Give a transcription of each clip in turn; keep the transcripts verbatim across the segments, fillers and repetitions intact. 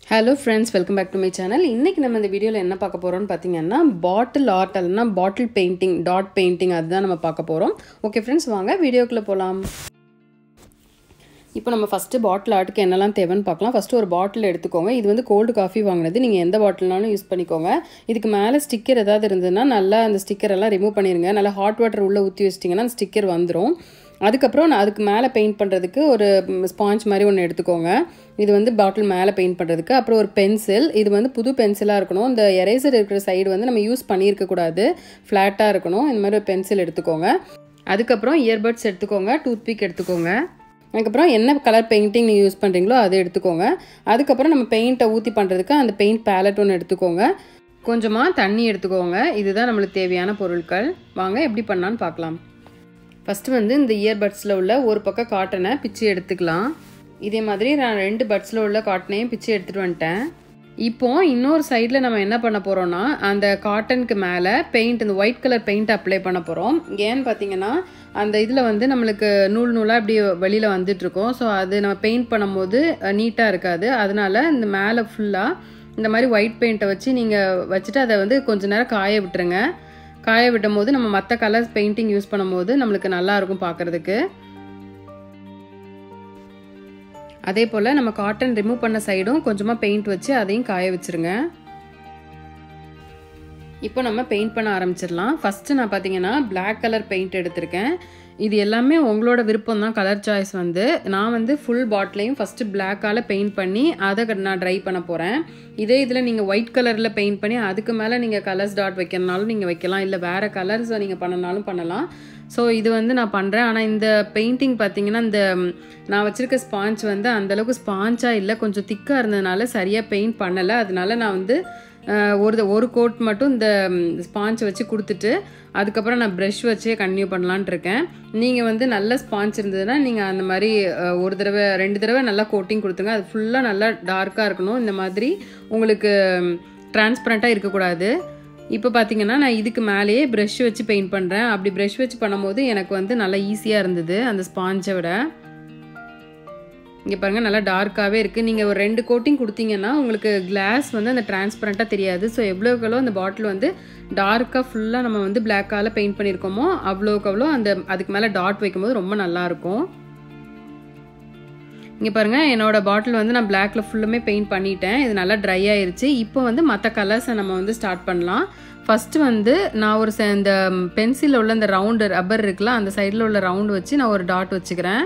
Hello friends, welcome back to my channel. இன்னைக்கு நம்ம இந்த வீடியோல என்ன பார்க்க போறோம்னு பாத்தீங்கன்னா பாட்டில் ஆர்ட் அல்லனா பாட்டில் பெயிண்டிங் டாட் பெயிண்டிங் அதுதான் நம்ம பார்க்க போறோம். ஓகே फ्रेंड्स வாங்க வீடியோக்குள்ள போலாம். இப்போ நம்ம ஃபர்ஸ்ட் பாட்டில் ஆர்ட்க்கு என்னலாம் தேவைன்னு பார்க்கலாம். ஃபர்ஸ்ட் ஒரு பாட்டில் எடுத்துக்கோங்க. இது வந்து கோல்ட் காஃபி வாங்குனது. நீங்க எந்த பாட்டில்னாலும் யூஸ் பண்ணிக்கோங்க. இதுக்கு மேலே ஸ்டிக்கர் ஏதாவது இருந்ததுன்னா நல்லா அந்த ஸ்டிக்கர் எல்லாம் ரிமூவ் பண்ணிருங்க. நல்லா ஹாட் வாட்டர் உள்ள ஊத்தி வச்சிட்டீங்கன்னா அந்த ஸ்டிக்கர் வந்துரும். அதுக்கப்புறம் நான் அதுக்கு மேலே பெயிண்ட் பண்ணுறதுக்கு ஒரு ஸ்பாஞ்ச் மாதிரி ஒன்று எடுத்துக்கோங்க. இது வந்து பாட்டில் மேலே பெயிண்ட் பண்ணுறதுக்கு. அப்புறம் ஒரு பென்சில். இது வந்து புது பென்சிலாக இருக்கணும். இந்த எரேசர் இருக்கிற சைடு வந்து நம்ம யூஸ் பண்ணியிருக்கக்கூடாது, ஃப்ளாட்டாக இருக்கணும். இந்த மாதிரி ஒரு பென்சில் எடுத்துக்கோங்க. அதுக்கப்புறம் இயர்பட்ஸ் எடுத்துக்கோங்க, டூத்பிக் எடுத்துக்கோங்க. அதுக்கப்புறம் என்ன கலர் பெயிண்டிங் நீங்கள் யூஸ் பண்ணுறீங்களோ அதை எடுத்துக்கோங்க. அதுக்கப்புறம் நம்ம பெயிண்ட்டை ஊற்றி பண்ணுறதுக்கு அந்த பெயிண்ட் பேலட் ஒன்று எடுத்துக்கோங்க. கொஞ்சமாக தண்ணி எடுத்துக்கோங்க. இதுதான் நம்மளுக்கு தேவையான பொருட்கள். வாங்க எப்படி பண்ணான்னு பார்க்கலாம். ஃபஸ்ட்டு வந்து இந்த இயர்பட்ஸில் உள்ள ஒரு பக்கம் காட்டனை பிச்சு எடுத்துக்கலாம். இதே மாதிரி நான் ரெண்டு பட்ஸில் உள்ள காட்டனையும் பிச்சு எடுத்துகிட்டு வந்துட்டேன். இப்போது இன்னொரு சைடில் நம்ம என்ன பண்ண போகிறோன்னா அந்த காட்டனுக்கு மேலே பெயிண்ட், இந்த ஒயிட் கலர் பெயிண்ட் அப்ளை பண்ண போகிறோம். ஏன்னு பார்த்தீங்கன்னா அந்த இதில் வந்து நம்மளுக்கு நூல் நூலாக இப்படி வெளியில் வந்துட்டுருக்கோம். ஸோ அது நம்ம பெயிண்ட் பண்ணும்போது நீட்டாக இருக்காது. அதனால இந்த மேலே ஃபுல்லாக இந்த மாதிரி ஒயிட் பெயிண்ட்டை வச்சு நீங்கள் வச்சுட்டு அதை வந்து கொஞ்சம் நேரம் காய விட்டுருங்க. காய விடும் போது நம்ம மற்ற கலர்ஸ் பெயிண்டிங் யூஸ் பண்ணும்போது நம்மளுக்கு நல்லா இருக்கும் பார்க்குறதுக்கு. அதே போல் நம்ம காட்டன் ரிமூவ் பண்ண சைடும் கொஞ்சமாக பெயிண்ட் வச்சு அதையும் காய வச்சுருங்க. இப்போ நம்ம பெயிண்ட் பண்ண ஆரம்பிச்சிடலாம். ஃபஸ்ட்டு நான் பார்த்தீங்கன்னா பிளாக் கலர் பெயிண்ட் எடுத்திருக்கேன். இது எல்லாமே உங்களோட விருப்பம் தான், கலர் சாய்ஸ் வந்து. நான் வந்து ஃபுல் பாட்டிலையும் ஃபஸ்ட்டு பிளாக்கால் பெயிண்ட் பண்ணி அதை நான் ட்ரை பண்ண போகிறேன். இதே இதில் நீங்கள் ஒயிட் கலரில் பெயிண்ட் பண்ணி அதுக்கு மேலே நீங்கள் கலர்ஸ் டாட் வைக்கிறனாலும் நீங்கள் வைக்கலாம், இல்லை வேறு கலர்ஸ் நீங்கள் பண்ணனாலும் பண்ணலாம். ஸோ இது வந்து நான் பண்ணுறேன். ஆனால் இந்த பெயிண்டிங் பார்த்தீங்கன்னா இந்த நான் வச்சுருக்க ஸ்பாஞ்ச் வந்து அந்தளவுக்கு ஸ்பாஞ்சாக இல்லை, கொஞ்சம் திக்காக இருந்ததுனால சரியாக பெயிண்ட் பண்ணலை. அதனால நான் வந்து ஒரு ஒரு கோட் மட்டும் இந்த ஸ்பாஞ்ச் வச்சு கொடுத்துட்டு அதுக்கப்புறம் நான் ப்ரஷ் வச்சே கண்டினியூ பண்ணலான் இருக்கேன். நீங்கள் வந்து நல்ல ஸ்பாஞ்ச் இருந்ததுன்னா நீங்கள் அந்த மாதிரி ஒரு தடவை ரெண்டு தடவை நல்லா கோட்டிங் கொடுத்துருங்க. அது ஃபுல்லாக நல்லா டார்க்காக இருக்கணும். இந்த மாதிரி உங்களுக்கு டிரான்ஸ்பரண்ட்டாக இருக்கக்கூடாது. இப்போ பார்த்தீங்கன்னா நான் இதுக்கு மேலேயே ப்ரஷ் வச்சு பெயிண்ட் பண்ணுறேன். அப்படி ப்ரஷ் வச்சு பண்ணும்போது எனக்கு வந்து நல்லா ஈஸியாக இருந்தது அந்த ஸ்பாஞ்சை விட. இங்கே பாருங்கள் நல்லா டார்க்காகவே இருக்குது. நீங்கள் ஒரு ரெண்டு கோட்டிங் கொடுத்தீங்கன்னா உங்களுக்கு கிளாஸ் வந்து அந்த டிரான்ஸ்பரண்ட்டாக தெரியாது. ஸோ எவ்வளோக்கெவ்வளோ அந்த பாட்டில் வந்து டார்க்காக ஃபுல்லாக நம்ம வந்து பிளாக்கால் பெயிண்ட் பண்ணியிருக்கோமோ அவ்வளோக்கு அவ்வளோ அந்த அதுக்கு மேலே டாட் வைக்கும்போது ரொம்ப நல்லாயிருக்கும். இங்கே பாருங்கள் என்னோடய பாட்டில் வந்து நான் பிளாக்கில் ஃபுல்லுமே பெயிண்ட் பண்ணிட்டேன். இது நல்லா ட்ரை ஆயிடுச்சு. இப்போ வந்து மற்ற கலர்ஸை நம்ம வந்து ஸ்டார்ட் பண்ணலாம். ஃபஸ்ட்டு வந்து நான் ஒரு இந்த பென்சிலில் உள்ள இந்த ரவுண்டு ரப்பர் இருக்குல்ல, அந்த சைடில் உள்ள ரவுண்டு வச்சு நான் ஒரு டாட் வச்சுக்கிறேன்.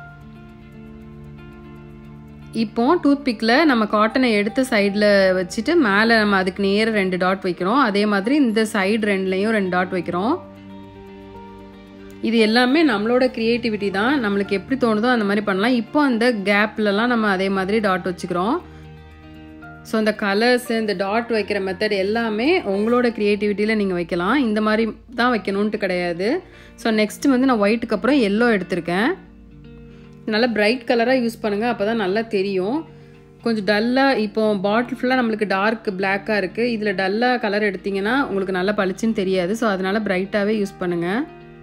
இப்போ டூத்பிக்கில் நம்ம காட்டனை எடுத்த சைடில் வச்சுட்டு மேலே நம்ம அதுக்கு நேர ரெண்டு டாட் வைக்கிறோம். அதே மாதிரி இந்த சைடு ரெண்டுலேயும் ரெண்டு டாட் வைக்கிறோம். இது எல்லாமே நம்மளோட க்ரியேட்டிவிட்டி தான், நம்மளுக்கு எப்படி தோணுதோ அந்த மாதிரி பண்ணலாம். இப்போ அந்த கேப்லலாம் நம்ம அதே மாதிரி டாட் வச்சுக்கிறோம். ஸோ இந்த கலர்ஸ் இந்த டாட் வைக்கிற மெத்தட் எல்லாமே உங்களோட க்ரியேட்டிவிட்டியில் நீங்கள் வைக்கலாம். இந்த மாதிரி தான் வைக்கணுன்ட்டு கிடையாது. ஸோ நெக்ஸ்ட்டு வந்து நான் ஒயிட்டுக்கு அப்புறம் எல்லோ எடுத்திருக்கேன். நல்லா பிரைட் கலராக யூஸ் பண்ணுங்கள், அப்போ தான் நல்லா தெரியும். கொஞ்சம் டல்லாக இப்போ பாட்டில் ஃபுல்லாக நம்மளுக்கு டார்க் பிளாக்காக இருக்குது. இதில் டல்லாக கலர் எடுத்திங்கன்னா உங்களுக்கு நல்லா பளிச்சுன்னு தெரியாது. ஸோ அதனால் பிரைட்டாகவே யூஸ் பண்ணுங்கள்.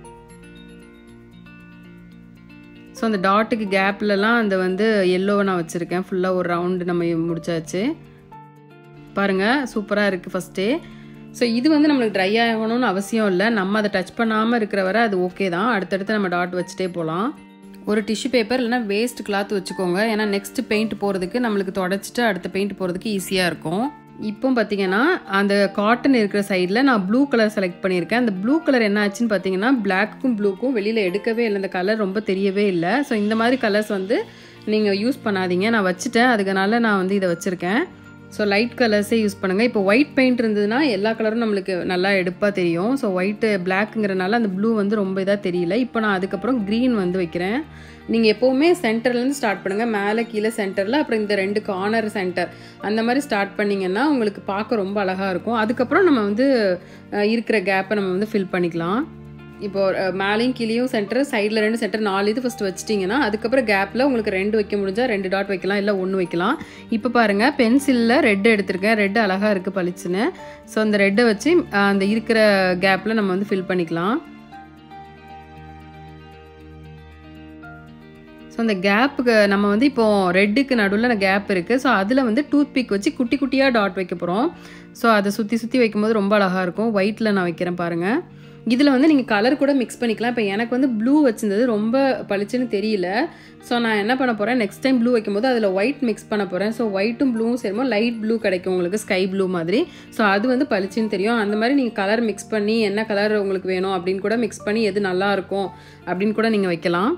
ஸோ அந்த டாட்டுக்கு கேப்லலாம் அந்த வந்து எல்லோவை நான் வச்சுருக்கேன். ஃபுல்லாக ஒரு ரவுண்டு நம்ம முடிச்சாச்சு. பாருங்கள் சூப்பராக இருக்குது ஃபஸ்ட்டே. ஸோ இது வந்து நம்மளுக்கு ட்ரை ஆகணும்னு அவசியம் இல்லை. நம்ம அதை டச் பண்ணாமல் இருக்கிற வரை அது ஓகே தான். அடுத்தடுத்து நம்ம டாட் வச்சுட்டே போகலாம். ஒரு டிஷ்யூ பேப்பர் இல்லைனா வேஸ்ட் கிளாத் வச்சுக்கோங்க. ஏன்னா நெக்ஸ்ட் பெயிண்ட் போகிறதுக்கு நம்மளுக்கு தொடச்சிட்டு அடுத்த பெயிண்ட் போகிறதுக்கு ஈஸியாக இருக்கும். இப்போ பார்த்தீங்கன்னா அந்த காட்டன் இருக்கிற சைடில் நான் ப்ளூ கலர் செலக்ட் பண்ணியிருக்கேன். அந்த ப்ளூ கலர் என்ன ஆச்சுன்னு பார்த்தீங்கன்னா பிளாக்கும் ப்ளூக்கும் வெளியில் எடுக்கவே இல்லை, இந்த கலர் ரொம்ப தெரியவே இல்லை. ஸோ இந்த மாதிரி கலர்ஸ் வந்து நீங்கள் யூஸ் பண்ணாதீங்க. நான் வச்சுட்டேன், அதுக்குனால நான் வந்து இதை வச்சுருக்கேன். ஸோ லைட் கலர்ஸே யூஸ் பண்ணுங்கள். இப்போ ஒயிட் பெயிண்ட் இருந்ததுன்னா எல்லா கலரும் நம்மளுக்கு நல்லா எடுப்பாக தெரியும். ஸோ ஒயிட்டு பிளாக்குங்கிறனால அந்த ப்ளூ வந்து ரொம்ப இதாக தெரியல. இப்போ நான் அதுக்கப்புறம் க்ரீன் வந்து வைக்கிறேன். நீங்கள் எப்போவுமே சென்டர்லேருந்து ஸ்டார்ட் பண்ணுங்கள். மேலே கீழே சென்டரில், அப்புறம் இந்த ரெண்டு கார்னர் சென்டர் அந்த மாதிரி ஸ்டார்ட் பண்ணிங்கன்னா உங்களுக்கு பார்க்க ரொம்ப அழகாக இருக்கும். அதுக்கப்புறம் நம்ம வந்து இருக்கிற கேப்பை நம்ம வந்து ஃபில் பண்ணிக்கலாம். இப்போ மேலேயும் கீழேயும் சென்டர், சைடில் ரெண்டு சென்டர், நாலு இது ஃபஸ்ட்டு வச்சிட்டிங்கன்னா அதுக்கப்புறம் கேப்பில் உங்களுக்கு ரெண்டு வைக்க முடிஞ்சால் ரெண்டு டாட் வைக்கலாம், இல்லை ஒன்று வைக்கலாம். இப்போ பாருங்கள் பென்சிலில் ரெட்டு எடுத்திருக்கேன். ரெட்டு அழகாக இருக்குது பளிச்சுன்னு. ஸோ அந்த ரெட்டை வச்சு அந்த இருக்கிற கேப்பில் நம்ம வந்து ஃபில் பண்ணிக்கலாம். ஸோ அந்த கேப்புக்கு நம்ம வந்து இப்போது ரெட்டுக்கு நடுவில் கேப் இருக்குது. ஸோ அதில் வந்து டூத் பிக் வச்சு குட்டி குட்டியாக டாட் வைக்க போகிறோம். ஸோ அதை சுற்றி சுற்றி வைக்கும்போது ரொம்ப அழகாக இருக்கும். ஒயிட்டில் நான் வைக்கிறேன் பாருங்கள். இதில் வந்து நீங்கள் கலர் கூட மிக்ஸ் பண்ணிக்கலாம். இப்போ எனக்கு வந்து ப்ளூ வச்சிருந்தது ரொம்ப பளிச்சுன்னு தெரியல. ஸோ நான் என்ன பண்ண போகிறேன், நெக்ஸ்ட் டைம் ப்ளூ வைக்கும்போது அதில் ஒயிட் மிக்ஸ் பண்ண போகிறேன். ஸோ ஒயிட்டும் ப்ளூவும் சேரும்போது லைட் ப்ளூ கிடைக்கும் உங்களுக்கு, ஸ்கை ப்ளூ மாதிரி. ஸோ அது வந்து பளிச்சுன்னு தெரியும். அந்த மாதிரி நீங்கள் கலர் மிக்ஸ் பண்ணி என்ன கலர் உங்களுக்கு வேணும் அப்படின்னு கூட மிக்ஸ் பண்ணி எது நல்லாயிருக்கும் அப்படின்னு கூட நீங்கள் வைக்கலாம்.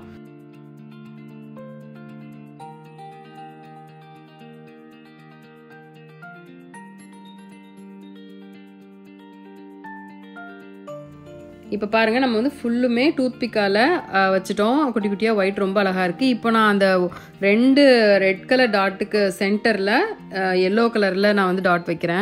இப்போ பாருங்கள், நம்ம வந்து ஃபுல்லுமே டூத் பிக்கால் வச்சுட்டோம். குட்டி குட்டியாக ஒயிட் ரொம்ப அழகாக இருக்குது. இப்போ நான் அந்த ரெண்டு ரெட் கலர் டாட்டுக்கு சென்டரில் எல்லோ கலரில் நான் வந்து டாட் வைக்கிறேன்.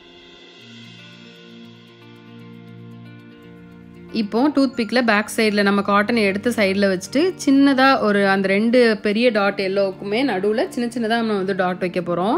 இப்போ டூத் பிக்கில் பேக் சைடில் நம்ம காட்டனை எடுத்து சைடில் வச்சுட்டு சின்னதாக ஒரு அந்த ரெண்டு பெரிய டாட் எல்லோவுக்குமே நடுவில் சின்ன சின்னதாக நம்ம வந்து டாட் வைக்க போகிறோம்.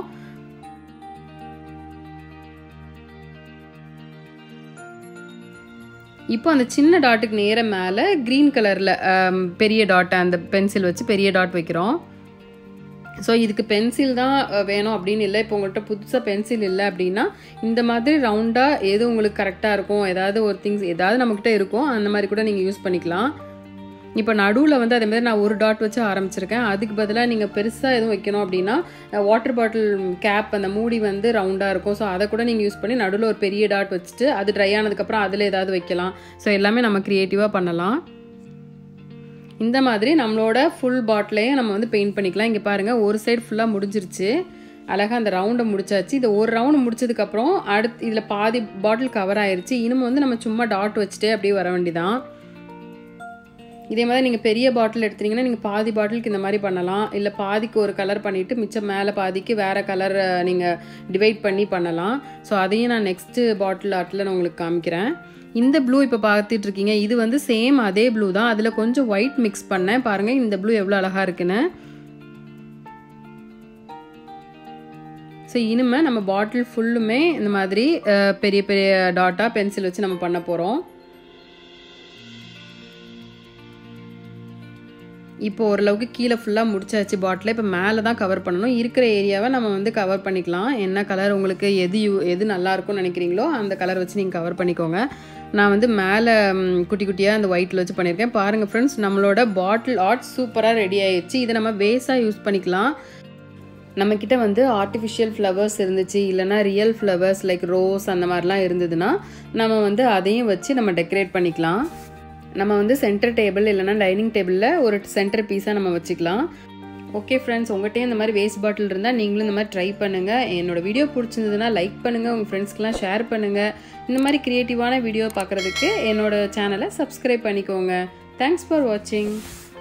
இப்போ அந்த சின்ன டாட்டுக்கு நேர மேலே க்ரீன் கலரில் பெரிய டாட்டை அந்த பென்சில் வச்சு பெரிய டாட் வைக்கிறோம். ஸோ இதுக்கு பென்சில் தான் வேணும் அப்படின்னு இல்லை. இப்போ உங்கள்கிட்ட புதுசாக பென்சில் இல்லை அப்படின்னா இந்த மாதிரி ரவுண்டாக எது உங்களுக்கு கரெக்டாக இருக்கும், ஏதாவது ஒரு திங்ஸ் ஏதாவது நம்மக்கிட்ட இருக்கும், அந்த மாதிரி கூட நீங்கள் யூஸ் பண்ணிக்கலாம். இப்போ நடுவில் வந்து அதே மாதிரி நான் ஒரு டாட் வச்சு ஆரம்பிச்சிருக்கேன். அதுக்கு பதிலாக நீங்கள் பெருசாக எதுவும் வைக்கணும் அப்படின்னா வாட்டர் பாட்டில் கேப் அந்த மூடி வந்து ரவுண்டாக இருக்கும். ஸோ அதை கூட நீங்கள் யூஸ் பண்ணி நடுவில் ஒரு பெரிய டாட் வச்சுட்டு அது ட்ரை ஆனதுக்கப்புறம் அதில் ஏதாவது வைக்கலாம். ஸோ எல்லாமே நம்ம க்ரியேட்டிவாக பண்ணலாம். இந்த மாதிரி நம்மளோட ஃபுல் பாட்டிலையும் நம்ம வந்து பெயிண்ட் பண்ணிக்கலாம். இங்கே பாருங்கள், ஒரு சைடு ஃபுல்லாக முடிஞ்சிருச்சு. அழகாக அந்த ரவுண்டை முடிச்சாச்சு. இந்த ஒரு ரவுண்டு முடிச்சதுக்கப்புறம் அடுத்து இதில் பாதி பாட்டில் கவர் ஆயிடுச்சு. இன்னும் வந்து நம்ம சும்மா டாட் வச்சுட்டே அப்படியே வர வேண்டியதான். இதே மாதிரி நீங்கள் பெரிய பாட்டில் எடுத்தீங்கன்னா நீங்கள் பாதி பாட்டிலுக்கு இந்த மாதிரி பண்ணலாம். இல்லை பாதிக்கு ஒரு கலர் பண்ணிவிட்டு மிச்சம் மேலே பாதிக்கு வேறு கலர் நீங்கள் டிவைட் பண்ணி பண்ணலாம். ஸோ அதையும் நான் நெக்ஸ்ட்டு பாட்டில் ஆர்ட்டில் நான் உங்களுக்கு காமிக்கிறேன். இந்த ப்ளூ இப்போ பார்த்துட்டு இருக்கீங்க, இது வந்து சேம் அதே ப்ளூ தான். அதில் கொஞ்சம் ஒயிட் மிக்ஸ் பண்ணேன். பாருங்கள் இந்த ப்ளூ எவ்வளோ அழகாக இருக்குன்னு. ஸோ இனிமேல் நம்ம பாட்டில் ஃபுல்லுமே இந்த மாதிரி பெரிய பெரிய டாட்டாக பென்சில் வச்சு நம்ம பண்ண போகிறோம். இப்போ ஓரளவுக்கு கீழே ஃபுல்லாக முடிச்சாச்சு பாட்டில். இப்போ மேலே தான் கவர் பண்ணணும். இருக்கிற ஏரியாவை நம்ம வந்து கவர் பண்ணிக்கலாம். என்ன கலர் உங்களுக்கு எது யூ எது நல்லாயிருக்கும்னு நினைக்கிறீங்களோ அந்த கலர் வச்சு நீங்கள் கவர் பண்ணிக்கோங்க. நான் வந்து மேலே குட்டி குட்டியாக அந்த ஒயிட்டில் வச்சு பண்ணியிருக்கேன். பாருங்கள் ஃப்ரெண்ட்ஸ், நம்மளோட பாட்டில் ஆர்ட் சூப்பராக ரெடி ஆயிடுச்சு. இதை நம்ம வேஸாக யூஸ் பண்ணிக்கலாம். நம்மக்கிட்ட வந்து ஆர்டிஃபிஷியல் ஃப்ளவர்ஸ் இருந்துச்சு, இல்லைனா ரியல் ஃப்ளவர்ஸ் லைக் ரோஸ் அந்த மாதிரிலாம் இருந்ததுன்னா நம்ம வந்து அதையும் வச்சு நம்ம டெக்கரேட் பண்ணிக்கலாம். நம்ம வந்து சென்டர் டேபிள் இல்லைனா டைனிங் டேபிளில் ஒரு சென்டர் பீஸாக நம்ம வச்சுக்கலாம். ஓகே ஃப்ரெண்ட்ஸ், உங்கள்கிட்டயும் இந்த மாதிரி வேஸ்ட் பாட்டில் இருந்தால் நீங்களும் இந்த மாதிரி ட்ரை பண்ணுங்கள். என்னோடய வீடியோ பிடிச்சிருந்ததுன்னா லைக் பண்ணுங்கள், உங்கள் ஃப்ரெண்ட்ஸ்க்கெலாம் ஷேர் பண்ணுங்கள். இந்த மாதிரி க்ரியேட்டிவான வீடியோ பார்க்குறதுக்கு என்னோடய சேனலை சப்ஸ்கிரைப் பண்ணிக்கோங்க. தேங்க்ஸ் ஃபார் வாட்சிங்.